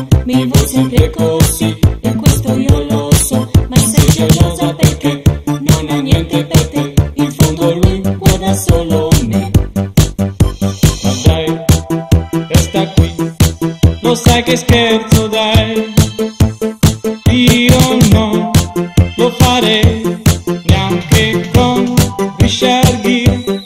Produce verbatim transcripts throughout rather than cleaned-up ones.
vicino, mi vuoi sempre così, e questo io lo so, ma sei gelosa perché non ho niente per te, in fondo lui guarda solo me. Ma dai, resta qui, lo sai che scherzo dai, io non lo farei neanche con Richard Gere.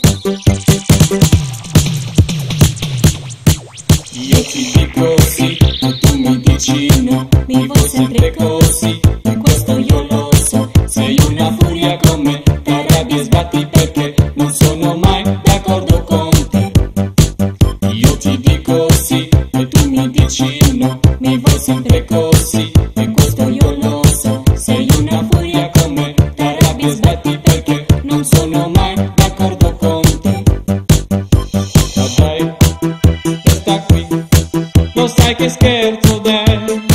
Io ti dico sì, e tu mi dici no, mi vuoi sempre così, e questo io lo so, sei una furia con me, ti arrabbi e sbatti perché non sono mai d'accordo con te. Io ti dico sì, e tu mi dici no, mi vuoi sempre così, e questo io lo so, sei una furia con me, ti arrabbi e sbatti perché non sono mai d'accordo con te. Ma dai, resta qui, lo sai che scherzo dai,